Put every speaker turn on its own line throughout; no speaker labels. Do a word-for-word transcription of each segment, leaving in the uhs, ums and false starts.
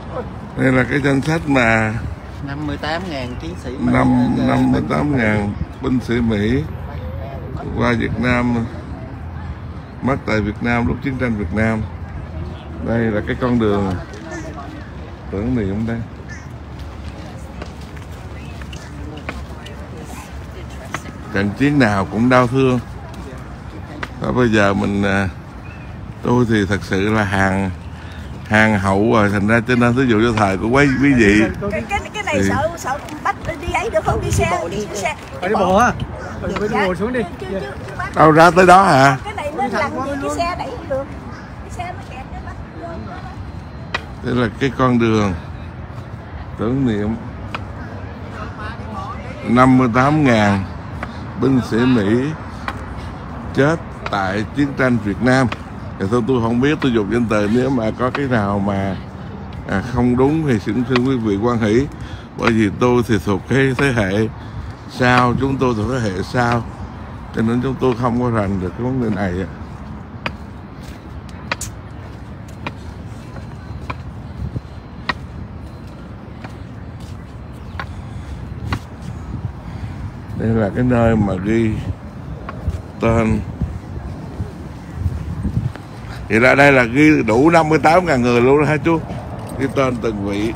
Đây là cái danh sách mà
năm mươi tám ngàn chiến sĩ
Mỹ, năm mươi tám ngàn binh sĩ Mỹ qua Việt Nam, mất tại Việt Nam lúc chiến tranh Việt Nam. Đây là cái con đường tưởng niệm đây. Trận chiến nào cũng đau thương. Và bây giờ mình, tôi thì thật sự là hàng hàng hậu rồi, thành ra cho nên ví dụ cho thời của quý quý vị.
Cái cái cái này thì... sợ sợ bắt đi ấy được không? Đi xe đi xe.
Đi bộ hả? Đi bộ xuống đi.
Đâu ra tới đó hả?
Cái này nên làm gì cái xe đẩy không được. Cái xe nó kẹt cái bắt.
Đây là cái con đường tưởng niệm năm mươi tám ngàn binh sĩ Mỹ chết tại chiến tranh Việt Nam. Thì tôi tôi không biết, tôi dùng danh từ, nếu mà có cái nào mà à, không đúng thì xin xin quý vị quan hỷ, bởi vì tôi thì thuộc cái thế hệ sau, chúng tôi thuộc thế hệ sau, cho nên chúng tôi không có rành được cái vấn đề này. Đây là cái nơi mà ghi tên. Thì ra đây là ghi đủ năm mươi tám ngàn người luôn đó hả chú? Ghi tên từng vị.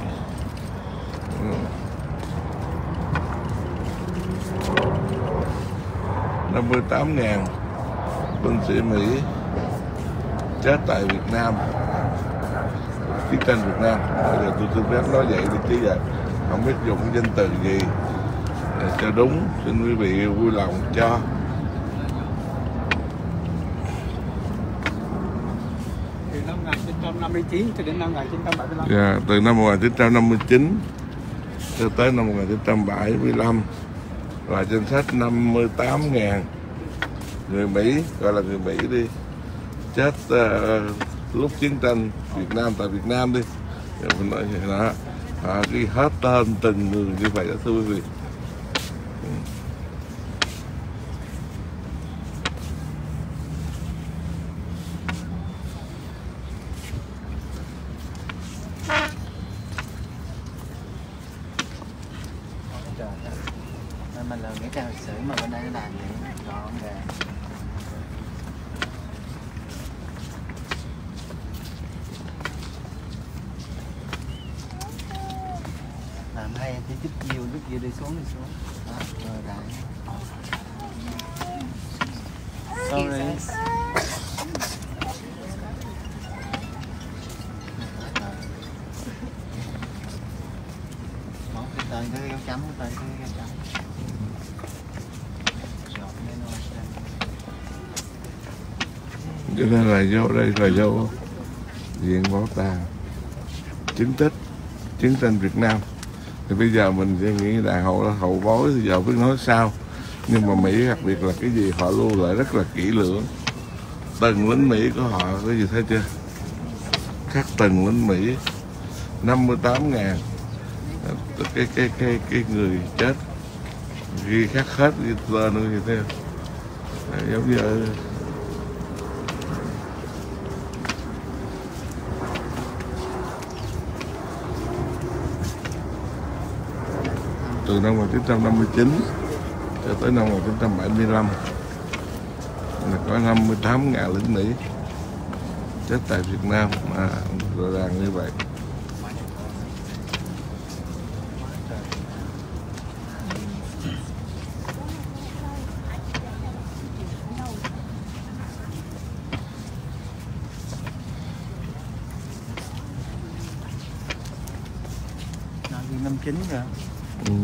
năm mươi tám ngàn binh sĩ Mỹ chết tại Việt Nam, chiến tranh Việt Nam. Bây giờ tôi xin phép nói vậy đi chứ giờ không biết dùng cái danh từ gì để cho đúng, xin quý vị vui lòng cho.
năm mươi chín cho đến năm một nghìn chín trăm bảy mươi lăm.
Yeah, từ năm một nghìn chín trăm năm mươi chín cho tới năm một nghìn chín trăm bảy mươi lăm là danh sách năm mươi tám ngàn người Mỹ, gọi là người Mỹ đi, chết uh, lúc chiến tranh Việt Nam tại Việt Nam đi. Rồi mình nói vậy đó, à, ghi hết tên từng người như vậy đó thưa quý vị.
Mình là nghĩa trang lịch sử mà bên đây nó làm vậy gọn gàng. Làm hay thì chút nhiều chút kia đi xuống đi xuống. Đó, rồi đại. Sorry. Một cái tên cái dấu chấm, cái tên cái dấu chấm.
Cho nên là vô đây là vô viện bảo tàng chứng tích chiến tranh Việt Nam. Thì bây giờ mình sẽ nghĩ là hậu hậu bối thì giờ biết nói sao, nhưng mà Mỹ đặc biệt là cái gì họ lưu lại rất là kỹ lưỡng. Từng lính Mỹ của họ cái gì thấy chưa, khắc từng lính Mỹ năm mươi tám ngàn cái cái cái cái người chết ghi khắc hết ghi tên luôn như thế, giống như ở từ năm một nghìn chín trăm năm mươi chín cho tới năm một nghìn chín trăm bảy mươi lăm là có năm mươi tám ngàn lính Mỹ chết tại Việt Nam, mà rõ ràng như vậy.
Năm chín rồi.
Ừ.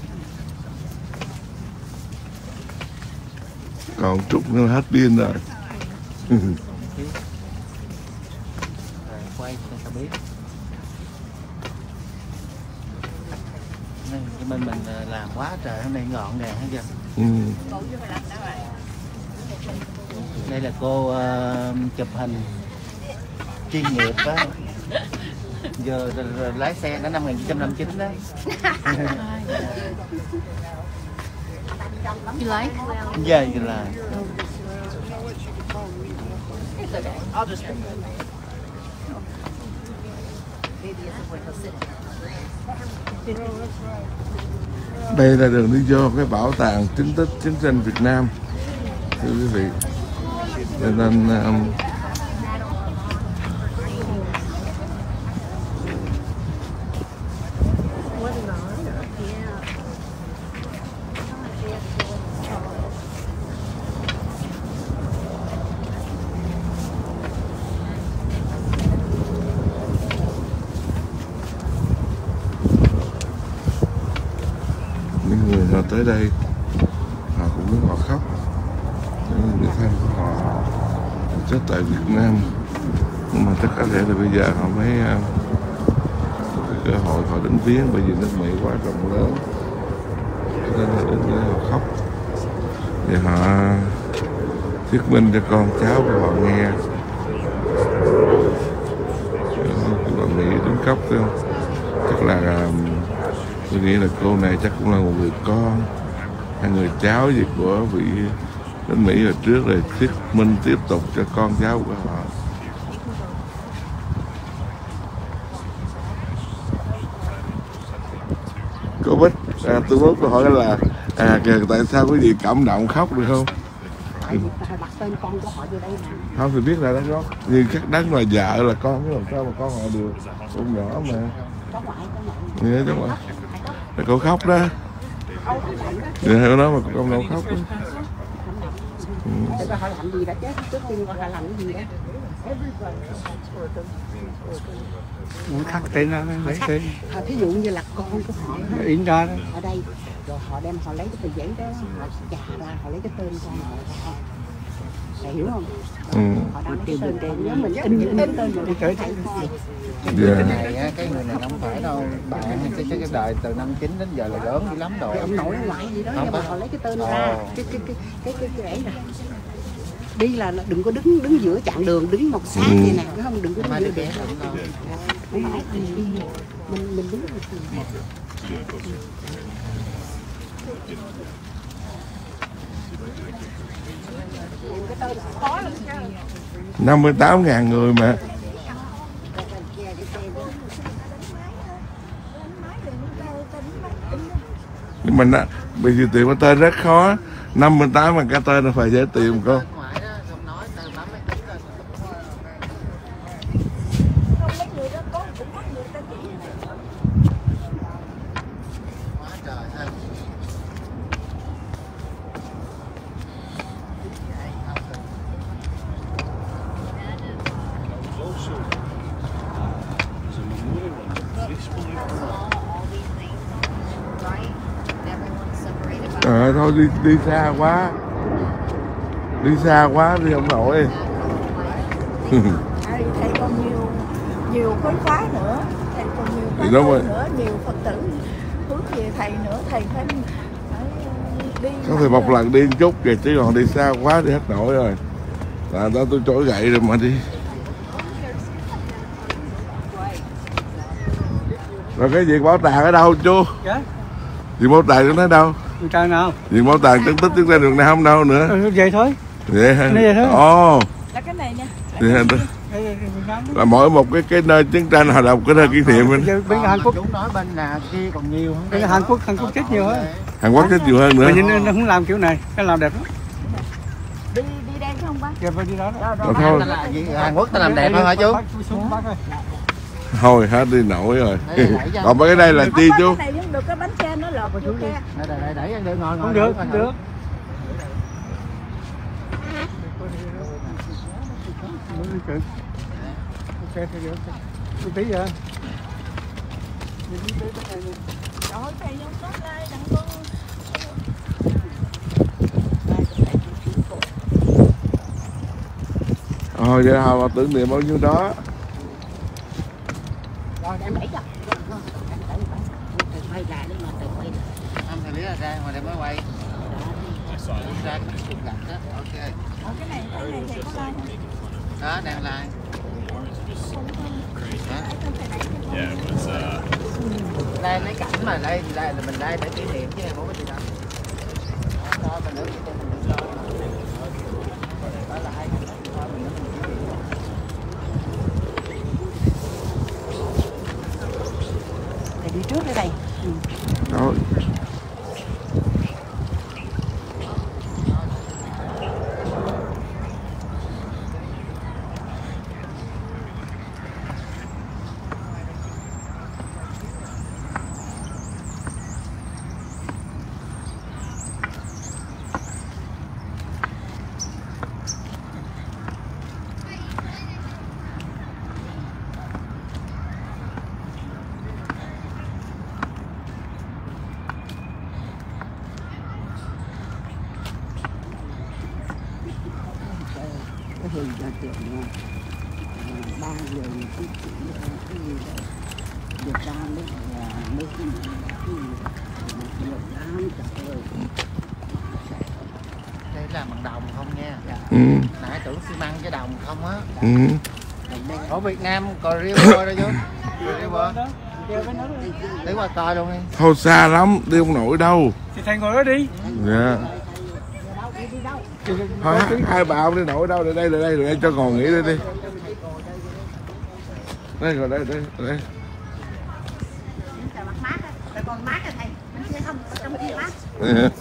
Còn chút nữa hết pin rồi.
Quay cho ta biết. Bên mình làm quá trời, hôm nay gọn gàng hết chưa?
Ừ.
Đây là cô uh, chụp hình chuyên nghiệp á. Giờ lái xe đến năm một nghìn chín trăm năm mươi chín đó.
You like?
Yeah, you like.
Đây là đường đi vô cái bảo tàng chứng tích chiến tranh Việt Nam, thưa quý vị. Cho nên um, những người họ tới đây họ cũng biết họ khóc, những người thân của họ chết tại Việt Nam, nhưng mà chắc có lẽ là bây giờ họ mới uh, có cái cơ hội họ đến viếng, bởi vì nước Mỹ quá rộng lớn cho nên là đến đây họ khóc để họ thuyết minh cho con cháu của họ nghe. Các bạn nghĩ đến khóc không? Chắc là uh, tôi nghĩ là cô này chắc cũng là một người con hay người cháu gì của vị đến Mỹ hồi trước, rồi thuyết minh tiếp tục cho con cháu của họ. Cô Bích, à, tôi muốn câu hỏi là à, kìa, tại sao quý vị cảm động khóc được không?
đặt tên con của họ vô đây nè.
Không thì biết là đó có, nhưng chắc đáng là vợ là con, cái làm sao mà con họ được, con nhỏ mà.
Có ngoại, có ngoại.
Nghe cháu ngoại. Là cô khóc đó. Thì theo đó mà con đâu khóc đó. Ừ.
Để họ làm gì đã chết, trước tiên họ làm cái gì đó.
Muốn khắc tên ra lấy tên.
Thí dụ như là con của họ
In ra đó.
ở đây, rồi họ đem họ lấy cái tờ giấy đó, họ chà ra, họ lấy cái tên con họ ra. Bạn hiểu không?
Ừ.
Họ đang lấy cái tên, nếu mình in những tên rồi mình thấy con.
Yeah.
Cái này á, cái người này không phải đâu bạn, cái cái cái đời từ năm chín đến giờ là lớn dữ lắm rồi.
Ông nội ông ngoại gì đó,
Không
nhưng mà
có.
họ lấy cái tên
Ồ.
ra, cái cái cái cái cái cái ấy nè. Đi là đừng có đứng đứng giữa chặng đường, đứng một sát
Ừ.
vậy nè, đúng không? Đừng có
Mai
đứng
đi
giữa
bé
đường.
lắm đâu.
Không phải, đi, đi. Mình mình đứng một
năm mươi tám ngàn người mà. Nhưng mà nó, bây giờ tìm cái tên rất khó. năm mươi tám mà cái tên nó phải dễ tìm không? Ờ thôi đi đi xa quá, đi xa quá đi không nổi.
thầy, thầy còn nhiều nhiều khối khóa nữa, thầy còn nhiều khóa
Thì đúng rồi.
nữa, nhiều Phật tử hướng về thầy nữa, thầy phải, phải đi.
Có thể một lần đi một chút kìa, chứ còn đi xa quá đi hết nổi rồi. Là đó tôi trỗi gậy rồi mà đi. Rồi cái việc bảo tàng ở đâu chú?
Dạ.
Việc bảo tàng nó ở đâu?
Con trai nào?
Việc bảo tàng chứng tích chiến tranh Việt Nam đâu nữa?
Ừ, vậy thôi.
Vậy hả?
Nó vậy thôi.
Ồ.
Là cái này nha.
Vậy hả?
Đây, đây, đây, Việt Nam đó.
Là mỗi một cái cái nơi chiến tranh họ đọc cái nơi kỷ niệm mình.
Giờ bên Hàn Quốc,
Chúng nói bên là kia còn nhiều hơn.
bên Hàn Quốc, Hàn Quốc chết nhiều hơn.
Hàn Quốc chết nhiều hơn nữa.
Mà nhìn nó không làm kiểu này, cái làm đẹp lắm.
Đi đi đây không bác?
Giờ phải đi đó đó.
Rồi thôi,
Là gì? Hàn Quốc ta làm đẹp hơn hả chú?
Xuống bác ơi.
thôi hết đi nổi rồi.
Đây, đẩy cho.
Còn mấy cái đây là chi chú?
Cái này không được, cái bánh xe nó lọt vô ke.
Đây đây đây đẩy ăn được ngồi ngồi.
Không được, không được. Ok thì được. Một tí vậy.
Trời ơi, thầy không tốt đây, đừng có.
Thôi vậy họ tưởng niệm bao nhiêu đó.
Rồi đem đẩy cho. Thầy quay lại đi mà, thầy quay lại.
Không thầy biết là ra ngoài đây mới quay. Ra chụp gạch đó. Ok.
Ở cái này, cái này thầy có like không?
Đó đang like. Đây lấy cảnh mà đây đây là mình đây để kỷ niệm chứ này không có gì đâu. Đó mình đứng mình đứng đó. Đó là hay. Đó mình đứng.
trước đây đây. Ừ.
Đó.
Cái hình là tượng ba người cái cái gì đó Việt Nam đấy là mấy cái cái nhiều lắm trời ơi.
Đây là bằng đồng không nha.
Ừ.
Nãy tưởng xi măng với đồng không á.
Ừ.
Ở Việt Nam còn river đó chứ. River. Lấy qua coi luôn đi.
Thôi xa lắm, đi không nổi đâu.
Thì Thành ngồi đó đi.
Dạ. Thôi hai bà không đi nổi đâu, đây đây đây đây cho ngồi nghỉ đây đi. Đây rồi đây đây đây.
Còn mát rồi thầy, bên kia không, trong kia mát.
Ừ.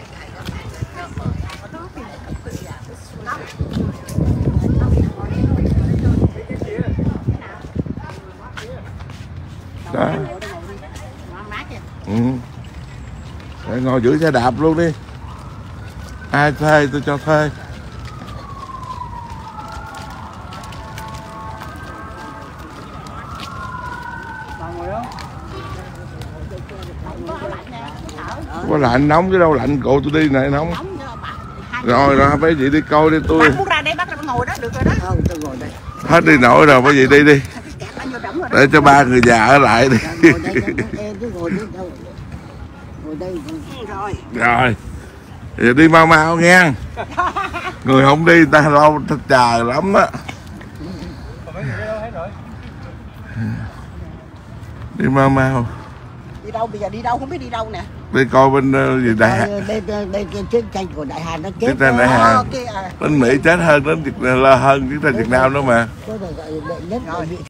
Đó. Ừ. Để ngồi giữ xe đạp luôn đi. Ai thuê tôi cho thuê. Có lạnh nóng chứ đâu lạnh, cậu tôi đi này nóng. Rồi rồi mấy chị đi coi đi tôi.
Bác muốn ra đây bác ngồi đó được rồi đó. Không, tôi ngồi đây.
Hết đi nổi rồi mấy chị đi đi. Để cho ba người già ở lại đi.
Ngồi đây em chứ ngồi đây đâu. Ngồi đây rồi.
Rồi. Giờ đi mau mau nghe. Người không đi ta lâu ta chờ lắm á. Đi mau mau.
Đi đâu bây giờ đi đâu không biết đi đâu nè.
Đi coi bên uh, gì đại
Đây đây đây cái chiến tranh của Đại Hàn nó chết.
Chiến tranh Đại Hàn. Bên Mỹ chết hơn đến Việt hơn chiến tranh Việt Nam đó mà.
Có rồi, nhất là